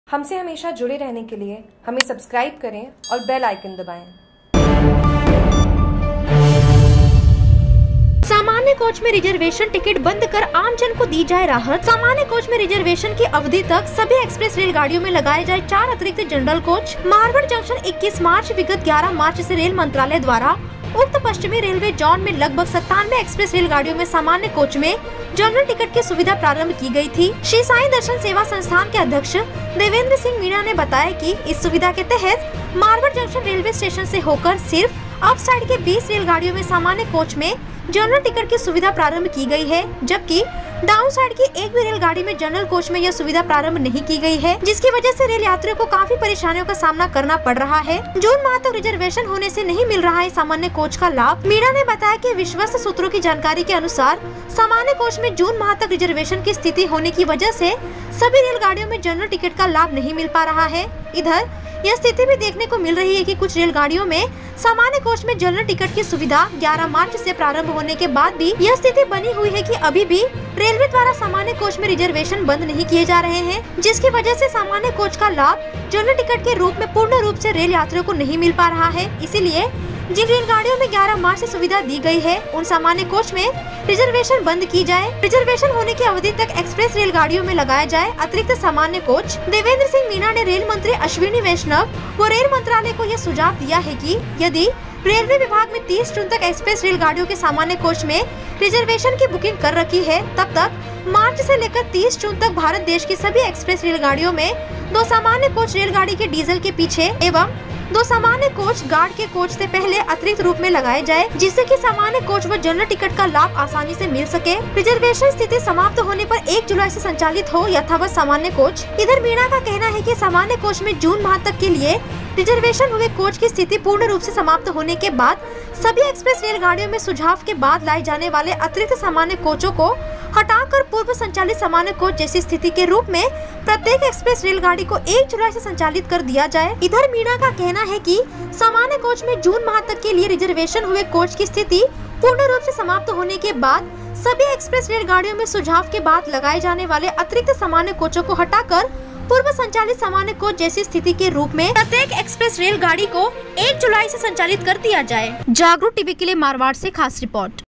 हमसे हमेशा जुड़े रहने के लिए हमें सब्सक्राइब करें और बेल आइकन दबाएं। सामान्य कोच में रिजर्वेशन टिकट बंद कर आम जन को दी जाए राहत। सामान्य कोच में रिजर्वेशन की अवधि तक सभी एक्सप्रेस रेलगाड़ियों में लगाए जाए 4 अतिरिक्त जनरल कोच। मारवाड़ जंक्शन 21 मार्च विगत 11 मार्च से रेल मंत्रालय द्वारा उक्त पश्चिमी रेलवे जोन में लगभग 97 एक्सप्रेस रेलगाड़ियों में सामान्य कोच में जनरल टिकट की सुविधा प्रारंभ की गई थी। श्री साईं दर्शन सेवा संस्थान के अध्यक्ष देवेंद्र सिंह मीणा ने बताया कि इस सुविधा के तहत मारवाड़ जंक्शन रेलवे स्टेशन से होकर सिर्फ अप साइड के 20 रेलगाड़ियों में सामान्य कोच में जनरल टिकट की सुविधा प्रारंभ की गई है, जबकि डाउन साइड की एक भी रेलगाड़ी में जनरल कोच में यह सुविधा प्रारंभ नहीं की गई है, जिसकी वजह से रेल यात्रियों को काफी परेशानियों का सामना करना पड़ रहा है। जून माह तक रिजर्वेशन होने से नहीं मिल रहा है सामान्य कोच का लाभ। मीणा ने बताया कि विश्वस्त सूत्रों की जानकारी के अनुसार सामान्य कोच में जून माह तक रिजर्वेशन की स्थिति होने की वजह से सभी रेलगाड़ियों में जनरल टिकट का लाभ नहीं मिल पा रहा है। इधर यह स्थिति भी देखने को मिल रही है कि कुछ रेलगाड़ियों में सामान्य कोच में जनरल टिकट की सुविधा 11 मार्च से प्रारंभ होने के बाद भी यह स्थिति बनी हुई है कि अभी भी रेलवे द्वारा सामान्य कोच में रिजर्वेशन बंद नहीं किए जा रहे हैं, जिसकी वजह से सामान्य कोच का लाभ जनरल टिकट के रूप में पूर्ण रूप से रेल यात्रियों को नहीं मिल पा रहा है। इसीलिए जिन रेलगाड़ियों में 11 मार्च से सुविधा दी गई है उन सामान्य कोच में रिजर्वेशन बंद की जाए। रिजर्वेशन होने की अवधि तक एक्सप्रेस रेलगाड़ियों में लगाया जाए अतिरिक्त सामान्य कोच। देवेंद्र सिंह मीणा ने रेल मंत्री अश्विनी वैष्णव व रेल मंत्रालय को यह सुझाव दिया है कि यदि रेलवे विभाग में 30 जून तक एक्सप्रेस रेलगाड़ियों के सामान्य कोच में रिजर्वेशन की बुकिंग कर रखी है, तब तक मार्च से लेकर 30 जून तक भारत देश की सभी एक्सप्रेस रेलगाड़ियों में 2 सामान्य कोच रेलगाड़ी के डीजल के पीछे एवं 2 सामान्य कोच गार्ड के कोच से पहले अतिरिक्त रूप में लगाए जाए, जिससे कि सामान्य कोच व जनरल टिकट का लाभ आसानी से मिल सके। रिजर्वेशन स्थिति समाप्त होने पर 1 जुलाई से संचालित हो यथावत सामान्य कोच। इधर मीणा का कहना है कि सामान्य कोच में जून माह तक के लिए रिजर्वेशन हुए कोच की स्थिति पूर्ण रूप से समाप्त होने के बाद सभी एक्सप्रेस रेलगाड़ियों में सुझाव के बाद लाए जाने वाले अतिरिक्त सामान्य कोचों को हटाकर पूर्व संचालित सामान्य कोच जैसी स्थिति के रूप में प्रत्येक एक्सप्रेस रेलगाड़ी को 1 जुलाई से संचालित कर दिया जाए। इधर मीणा का कहना है कि सामान्य कोच में जून माह तक के लिए रिजर्वेशन हुए कोच की स्थिति पूर्ण रूप से समाप्त होने के बाद सभी एक्सप्रेस रेलगाड़ियों में सुझाव के बाद लगाए जाने वाले अतिरिक्त सामान्य कोचों को हटाकर पूर्व संचालित सामान्य कोच जैसी स्थिति के रूप में प्रत्येक एक्सप्रेस रेलगाड़ी को 1 जुलाई से संचालित कर दिया जाए। जागरूक टीवी के लिए मारवाड़ से खास रिपोर्ट।